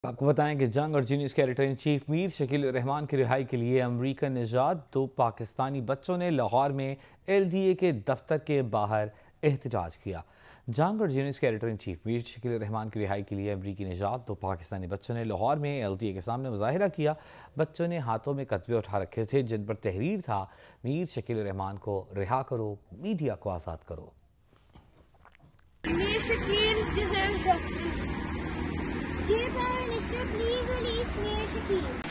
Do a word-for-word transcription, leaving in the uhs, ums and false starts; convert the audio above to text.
आपको बताएं कि जंग और junior editor in chief Mir Shakil Rahman की रिहाई के लिए अमरीकन निजात दो पाकिस्तानी बच्चों ने लाहौर में एल डी ए के दफ्तर के बाहर एहतजाज किया। जंग और junior editor in chief Mir Shakil Rahman की रिहाई के लिए अमरीकी निजात दो पाकिस्तानी बच्चों ने लाहौर में एल डी ए के सामने मुजाहिरा किया। बच्चों ने हाथों में कतबे उठा रखे थे जिन पर तहरीर था, मीर शकील रहमान को रिहा करो, मीडिया को आज़ाद करो। Mir Shakil deserves justice. Dear Prime Minister, please release Mir Shakil.